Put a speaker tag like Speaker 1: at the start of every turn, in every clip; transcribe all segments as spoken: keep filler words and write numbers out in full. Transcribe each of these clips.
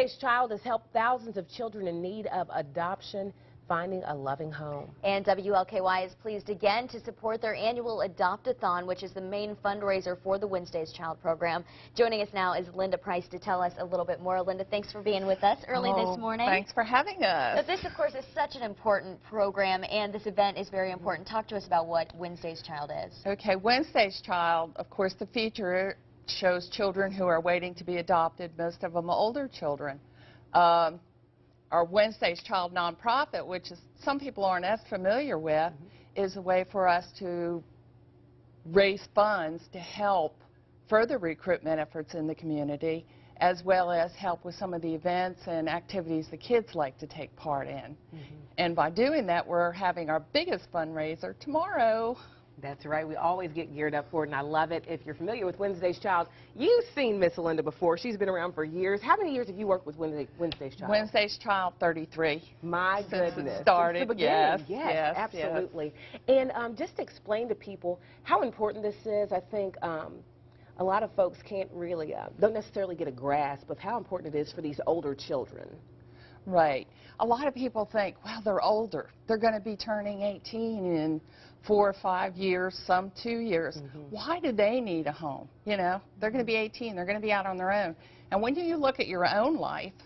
Speaker 1: Wednesday's Child has helped thousands of children in need of adoption finding a loving home.
Speaker 2: And W L K Y is pleased again to support their annual Adopt-a-thon, which is the main fundraiser for the Wednesday's Child program. Joining us now is Linda Price to tell us a little bit more. Linda, thanks for being with us early
Speaker 3: oh,
Speaker 2: this morning.
Speaker 3: Thanks for having us.
Speaker 2: So this, of course, is such an important program, and this event is very important. Talk to us about what Wednesday's Child is.
Speaker 3: Okay, Wednesday's Child, of course, the feature shows children who are waiting to be adopted, most of them older children. Um, Our Wednesday's Child nonprofit, which is some people aren't as familiar with, mm-hmm. is a way for us to raise funds to help further recruitment efforts in the community, as well as help with some of the events and activities the kids like to take part in. Mm-hmm. And by doing that, we're having our biggest fundraiser tomorrow.
Speaker 1: That's right. We always get geared up for it, and I love it. If you're familiar with Wednesday's Child, you've seen Miss Linda before. She's been around for years. How many years have you worked with Wednesday, Wednesday's Child?
Speaker 3: Wednesday's Child, thirty-three.
Speaker 1: My
Speaker 3: Since
Speaker 1: goodness.
Speaker 3: it started,
Speaker 1: Since the beginning.
Speaker 3: yes,
Speaker 1: yes,
Speaker 3: yes,
Speaker 1: absolutely.
Speaker 3: Yes.
Speaker 1: And um, just to explain to people how important this is, I think um, a lot of folks can't really, uh, don't necessarily get a grasp of how important it is for these older children.
Speaker 3: Right. A lot of people think, well, they're older. They're going to be turning eighteen in four or five years, some two years. Mm-hmm. Why do they need a home? You know, they're going to be eighteen. They're going to be out on their own. And when you look at your own life,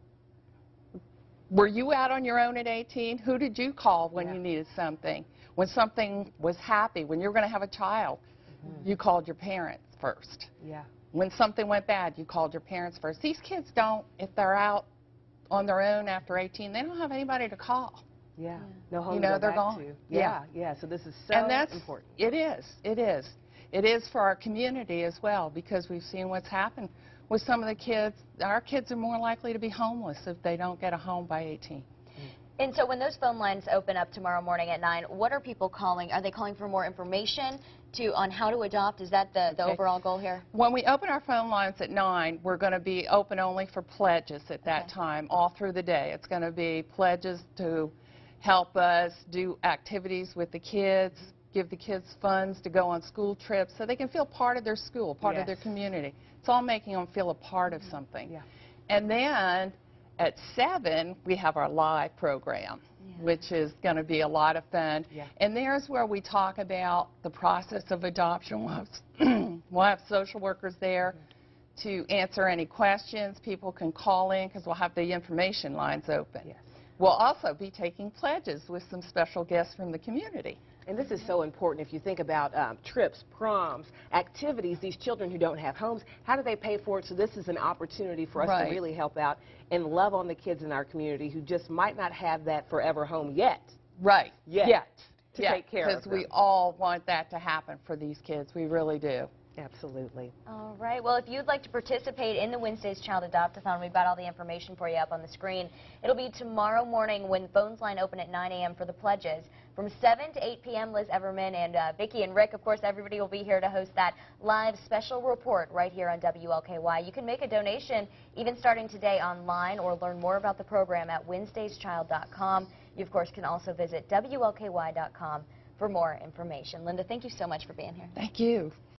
Speaker 3: were you out on your own at eighteen? Who did you call when yeah. you needed something? When something was happy, when you were going to have a child, mm-hmm. you called your parents first.
Speaker 1: Yeah.
Speaker 3: When something went bad, you called your parents first. These kids don't, if they're out on their own after eighteen, they don't have anybody to call.
Speaker 1: Yeah, no home
Speaker 3: you know,
Speaker 1: to go
Speaker 3: they're
Speaker 1: back
Speaker 3: gone.
Speaker 1: To.
Speaker 3: Yeah.
Speaker 1: yeah, yeah. So this is so
Speaker 3: and that's,
Speaker 1: important.
Speaker 3: It is. It is. It is for our community as well, because we've seen what's happened with some of the kids. Our kids are more likely to be homeless if they don't get a home by eighteen.
Speaker 2: And so when those phone lines open up tomorrow morning at nine, what are people calling? Are they calling for more information to on how to adopt? Is that the, the
Speaker 3: okay.
Speaker 2: overall goal here?
Speaker 3: When we open our phone lines at nine, we're going to be open only for pledges at that okay. time, all through the day. It's going to be pledges to help us do activities with the kids, give the kids funds to go on school trips so they can feel part of their school, part
Speaker 1: yes.
Speaker 3: of their community. It's all making them feel a part of something.
Speaker 1: Yeah.
Speaker 3: And then at seven, we have our live program, yeah. which is going to be a lot of fun.
Speaker 1: Yeah.
Speaker 3: And there's where we talk about the process of adoption. We'll have, we'll have social workers there mm-hmm. to answer any questions. People can call in because we'll have the information lines open.
Speaker 1: Yes.
Speaker 3: We'll also be taking pledges with some special guests from the community.
Speaker 1: And this is so important if you think about um, trips, proms, activities, these children who don't have homes, how do they pay for it? So this is an opportunity for us
Speaker 3: right.
Speaker 1: to really help out and love on the kids in our community who just might not have that forever home yet.
Speaker 3: Right.
Speaker 1: Yet.
Speaker 3: Yet.
Speaker 1: To
Speaker 3: yeah.
Speaker 1: take care of them.
Speaker 3: Because we all want that to happen for these kids. We really do.
Speaker 1: Absolutely.
Speaker 2: All right. Well, if you'd like to participate in the Wednesday's Child Adopt-a-thon, we've got all the information for you up on the screen. It'll be tomorrow morning when phones line open at nine A M for the pledges. From seven to eight P M, Liz Everman and uh, Vicki and Rick, of course, everybody will be here to host that live special report right here on W L K Y. You can make a donation even starting today online or learn more about the program at wednesdays child dot com. You, of course, can also visit W L K Y dot com for more information. Linda, thank you so much for being here.
Speaker 3: Thank you.